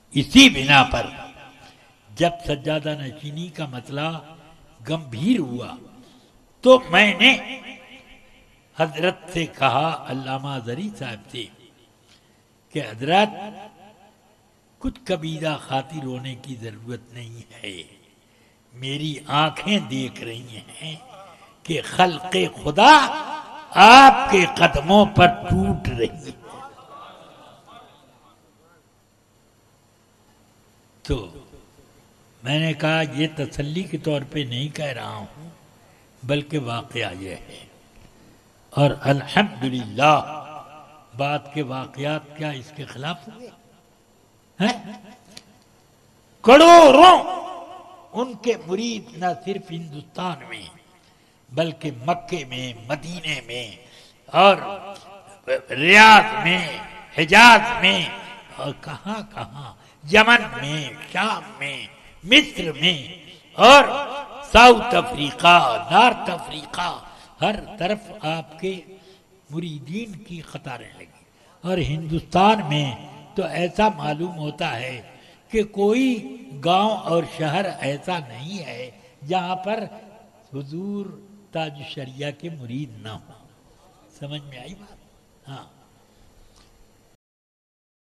اسی بنا پر جب سجادہ نشینی کا مسئلہ گمبھیر ہوا تو میں نے حضرت سے کہا، علامہ زری صاحب سے، کہ حضرت کچھ کبیرہ خاطر ہونے کی ضرورت نہیں ہے، میری آنکھیں دیکھ رہی ہیں کہ خلق خدا آپ کے قدموں پر ٹوٹ رہی ہے۔ تو میں نے کہا یہ تسلی کے طور پہ نہیں کہہ رہا ہوں، بلکہ واقعہ یہ ہے، اور الحمدللہ بات کے واقعات کیا اس کے خلاف ہوئے ہیں؟ کروڑوں ان کے مرید نہ صرف ہندوستان میں بلکہ مکے میں، مدینے میں اور ریاض میں، حجاز میں اور کہاں کہاں، یمن میں، شام میں، مصر میں اور ساؤتھ افریقہ، نارتھ افریقہ، ہر طرف آپ کے مریدین کی قطاریں لگی۔ اور ہندوستان میں تو ایسا معلوم ہوتا ہے کہ کوئی گاؤں اور شہر ایسا نہیں ہے جہاں پر حضور تاج الشریعہ کے مرید نہ ہوں۔ سمجھ میں آئی بات؟ ہاں۔